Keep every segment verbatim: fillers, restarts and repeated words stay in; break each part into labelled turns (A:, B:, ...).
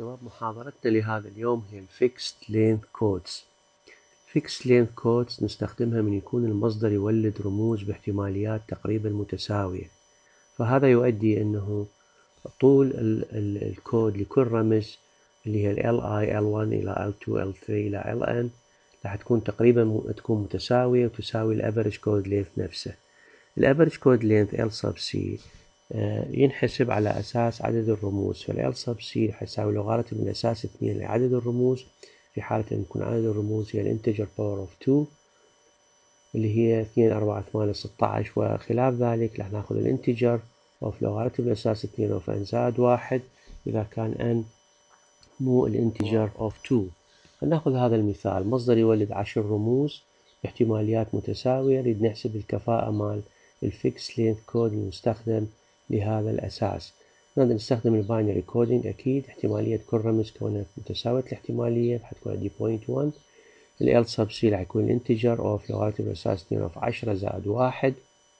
A: شباب، محاضرتنا لهذا اليوم هي الفيكست لينث كودز. فيكست لينث كودز نستخدمها من يكون المصدر يولد رموز باحتماليات تقريبا متساوية، فهذا يؤدي أنه طول ال ال الكود لكل رمز اللي هي ال Li إل واحد إلى إل اثنين إل ثلاثة إلى إل N راح تكون تقريبا تكون متساوية وتساوي الأفريج كود لينث نفسه. الأفريج كود لينث L sub C ينحسب على أساس عدد الرموز، فال L sub C حيساوي لوغاريتم من أساس اثنين لعدد الرموز، في حالة أن يكون عدد الرموز هي الانتجر باور اوف اثنين اللي هي اثنين أربعة ثمانية ستة عشر، وخلاف ذلك راح ناخذ الانتجر اوف لوغاريتم من أساس اثنين اوف n زائد واحد إذا كان n مو الانتجر اوف اثنين. فناخذ هذا المثال، مصدر يولد عشر رموز باحتماليات متساوية، نريد نحسب الكفاءة مال الفيكس لينث كود المستخدم لهذا الأساس. نقدر نستخدم الباينري كودينج أكيد، احتمالية كل رمز كونها متساوية الاحتمالية حتكون عندي صفر فاصلة واحد. ال L sub C راح يكون الانتجر اوف لوغاريتم من أساس اثنين اوف عشرة زائد واحد،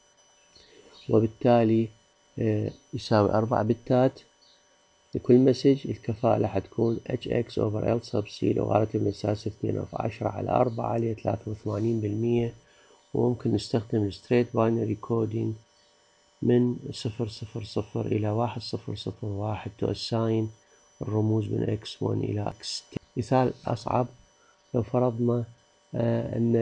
A: وبالتالي يساوي أربع بتات لكل مسج. الكفاءة راح تكون hx over L sub C لوغاريتم من أساس اثنين اوف عشرة على أربعة اللي هي ثلاثة وثمانين بالمية. وممكن نستخدم الستريت باينري كودينج من صفر صفر صفر إلى واحد صفر صفر واحد to assign الرموز من إكس واحد إلى إكس اثنين. مثال أصعب، لو فرضنا آه أن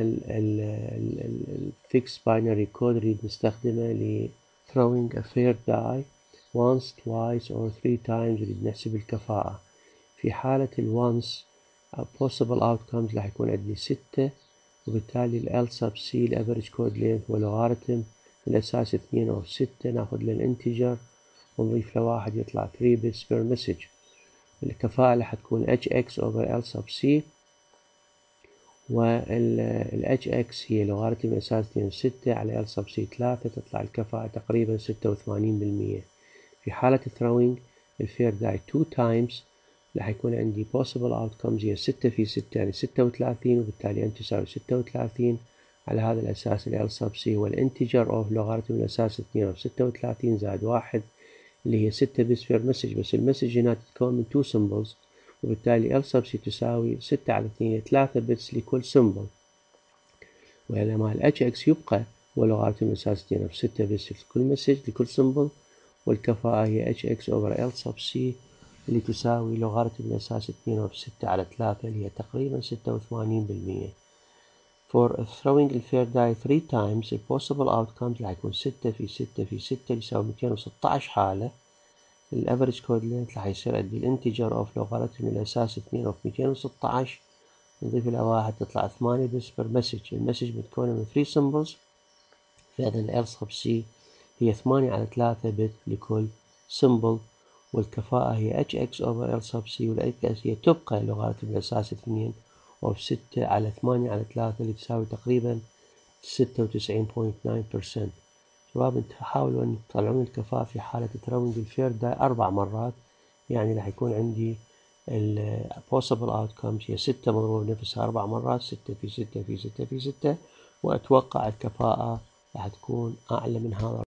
A: ال fixed binary code نريد نستخدمه ل throwing a fair die once, twice or three times، نريد نحسب الكفاءة. في حالة ال once possible outcomes راح يكون عندي ستة، وبالتالي ال L sub C ال average code length ولوغاريتم من أساس اثنين أو ستة ناخذ للانتجر ونضيف له واحد يطلع ثلاثة bits per message. الكفاءة راح تكون hx over L sub C، وال hx هي لوغاريتم من أساس اثنين أو ستة على L sub C ثلاثة، تطلع الكفاءة تقريبا ستة وثمانين بالمية. في حالة throwing الفير داي two times راح يكون عندي possible outcomes هي ستة في ستة يعني ستة وثلاثين، وبالتالي n تساوي ستة وثلاثين. على هذا الأساس ال L sub C هو الانتجر أوف لوغاريتم من أساس اثنين أوف ستة وثلاثين زائد واحد اللي هي ستة bits per message، بس المسج هنا تتكون من two symbols، وبالتالي L sub C تساوي ستة على اثنين ثلاثة bits لكل symbol. وبينما ال hx يبقى هو لوغاريتم من أساس اثنين أوف ستة bits لكل مسج لكل symbol، والكفاءة هي hx over L sub C اللي تساوي لوغاريتم من أساس اثنين أوف ستة على ثلاثة اللي هي تقريبا ستة وثمانين بالمية. For throwing the fair die three times the possible outcomes راح يكون ستة في ستة في ستة يساوي مئتين وستة عشر حالة. الافريج كود لينث راح يصير عندي الانتجر اوف لوغاريتم من الأساس اثنين أوف مئتين وستة عشر نضيف له واحد تطلع ثمانية bits per message. المسج متكونة من three symbols، فإذا ال L sub C هي ثمانية على ثلاثة bit لكل symbol، والكفاءة هي hx over L sub C، والhx هي تبقى لوغاريتم من الأساس اثنين أوف ستة على ثمانية على ثلاثة اللي تساوي تقريبا ستة وتسعين فاصلة تسعة بالمية. شباب انتوا حاولوا ان تطلعون الكفاءة في حالة throwing الفير داي أربع مرات، يعني راح يكون عندي ال possible outcomes هي ستة مضروب نفسها أربع مرات، ستة في ستة في ستة في ستة، وأتوقع الكفاءة راح تكون أعلى من هذا.